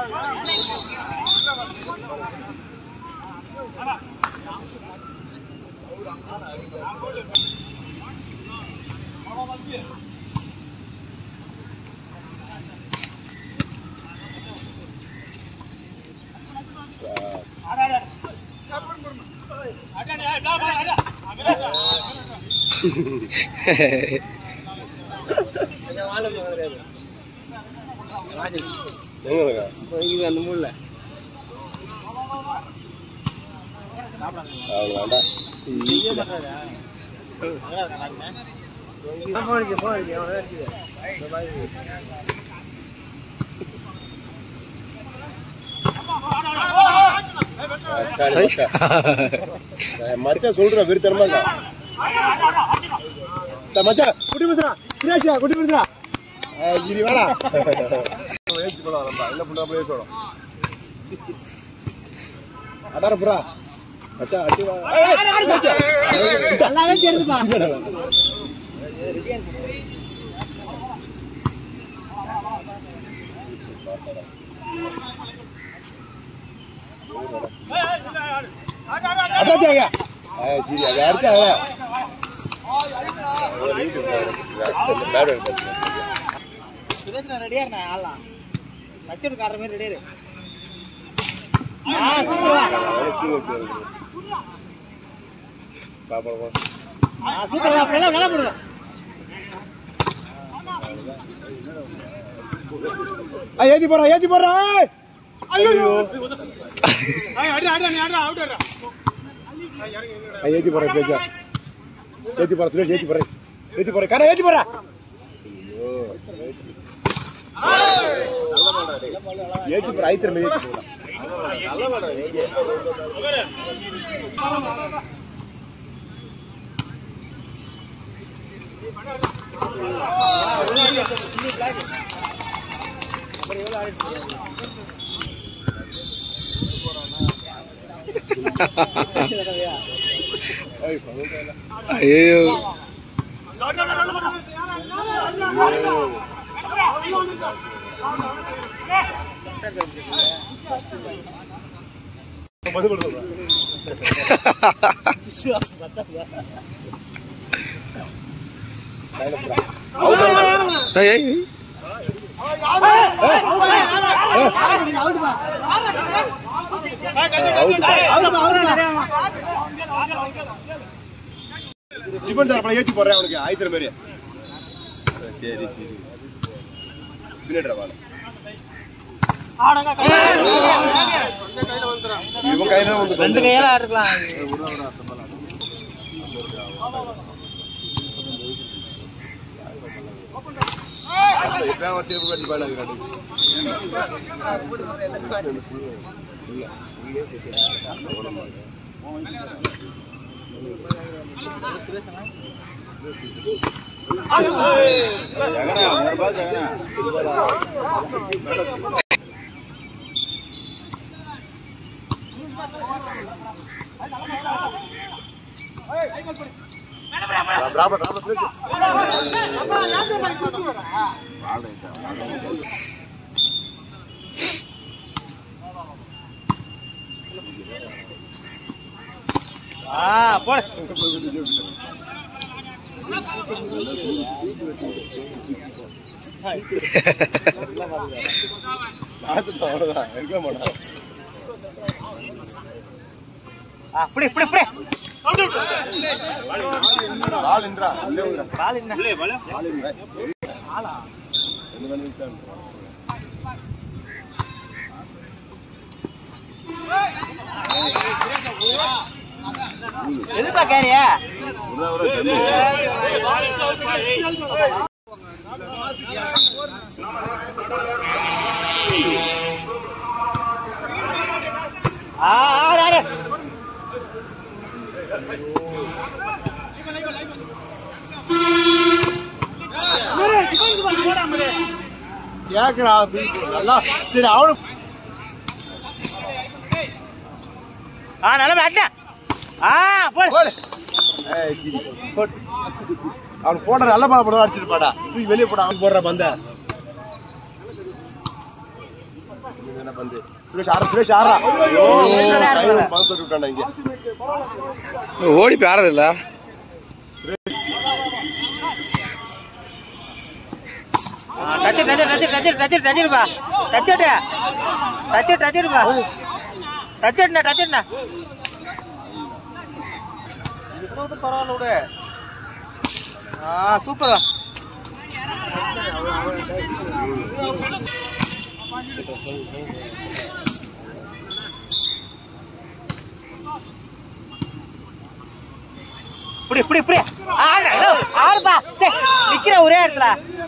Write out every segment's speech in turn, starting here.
அந்த மூல மச்சா சொல்ற விருத்தரமா மச்சா குட்டி பண்றா கிரேஷா குட்டி பண்றா இனி வாடா ஏசி போலாம் நம்ம இல்ல புள்ள அப்படியே சொல்றோம் அடார புறா மச்சா அடி வா நல்லாவே தெரியுதுப்பா அடாங்க சரி அது அடிச்சா சுரேஷ் ரெடியா இருந்தா ஆளலாம் லட்சம் காட்டுற மாதிரி ரெடியா இரு சூப்பர் அப்படியெல்லாம் நல்லா போடுங்க ஏத்தி போறா ஐயோ ஏத்தி போற பேஜா ஏத்தி போற சுரேஷ் ஏத்தி போற கரை ஏத்தி போறா ஏத்தி போற ஐத்திர மேல ஏத்தி போறா நல்ல வாடா ஐயோ ஏத்தி போறேன் அவனுக்கு ஆயிரத்தி மாதிரி சரி சரி இவன் கையில வந்து ரெண்டு கையால ஆடுறலாம் போடு அப்படி இப்படி இப்படி பால் இந்திரா பால் என்ன பால் இந்திரா ஆளா எதுப்பா கேரியா கேக்குறா நல்லா சரி அவனு நல்லா அட்டா போடு அவன் போட நல்ல பால் போட அடிச்சிருப்பாடா தூக்கி வெளியே போட அவன் போடுற பந்த என்ன பந்து சுரேஷ் ஆறா பந்து விட்டாண்டா இங்க ஓடி போறது இல்ல பரவாயில்ல சூப்பரா நிக்கிற ஒரே இடத்துல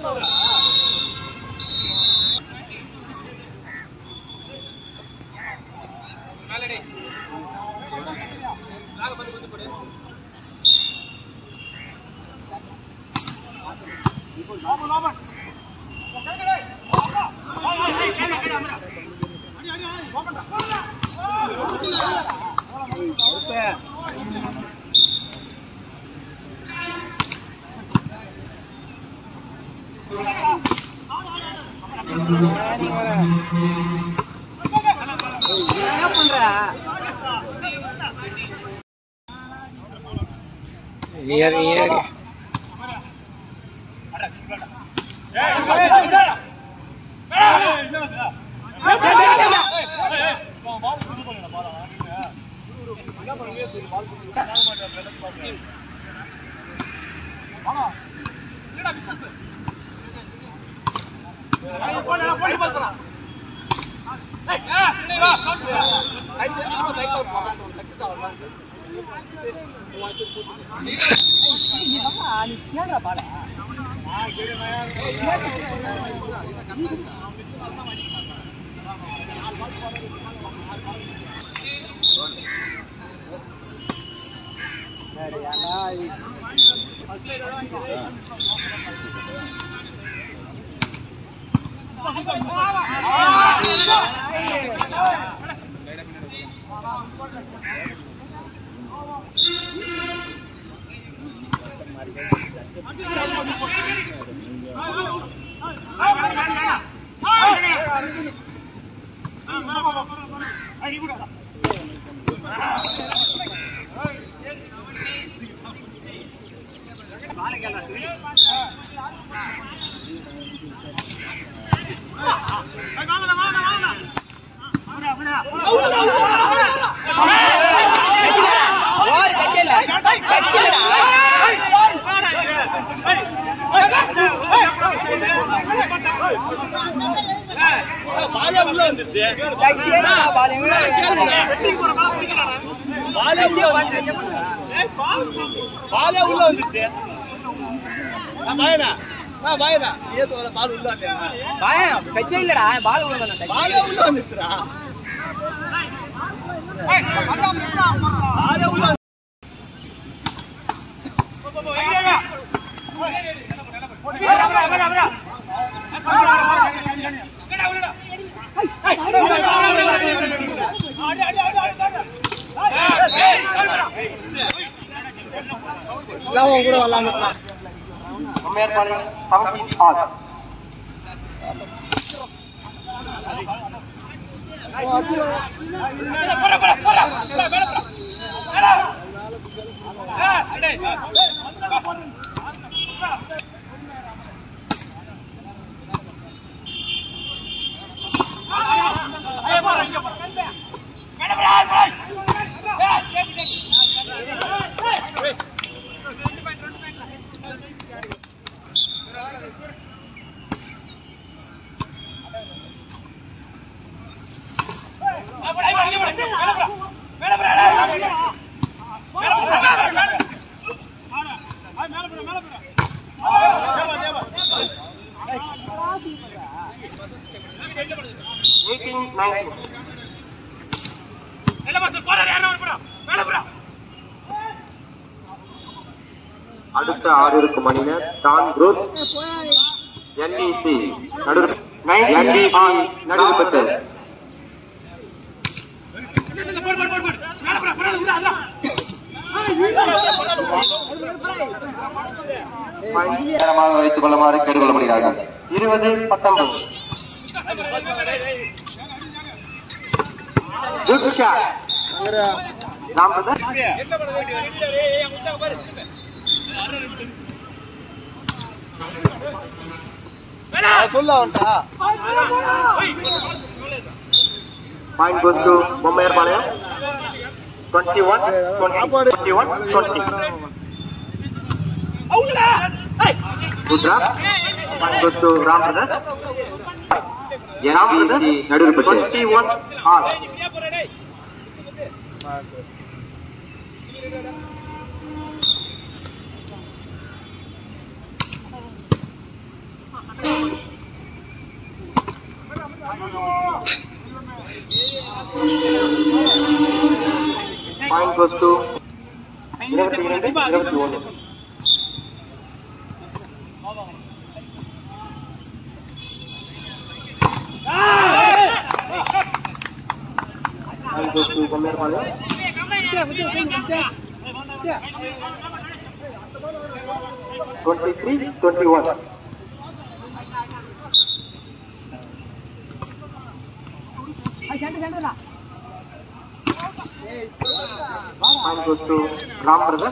அடுத்த 6 இருக்கும் அணியினர் டான் குரூப் NEC நடுப்பத்து நேரமாக வைத்துக் கொள்ளுமாறு கேட்டுக்கொள்ளப்படுகிறார்கள். 20-19 Good shot. Ram brother. சொல்ல வந்துட்டா Point goes to Bombayar Palayam. 21-20. Good drop. Point goes to Ram brother. Ram brother. 21 all. Point goes to 21. Point goes to Bombayar Palayam. 23-21. Point goes to Ram brother.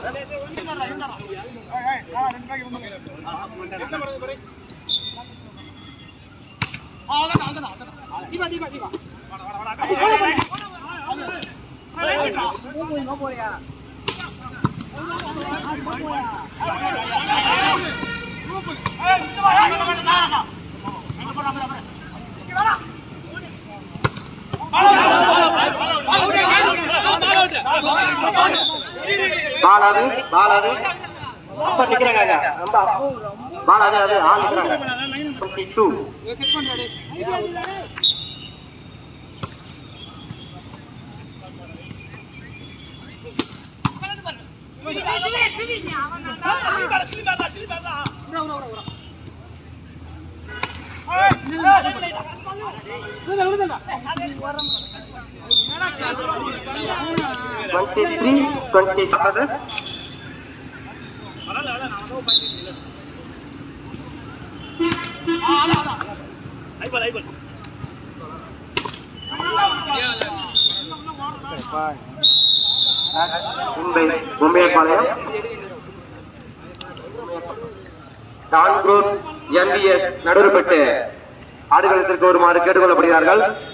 Ball. Apa dikira aja? Nampak. Ball ada ah dikira. 22. Bombayar Palayam. Don Growth NBS நடுவர்பட்டு ஆடுகளத்திற்கு வருமாறு கேட்டுக்கொள்ளப்படுகிறார்கள்.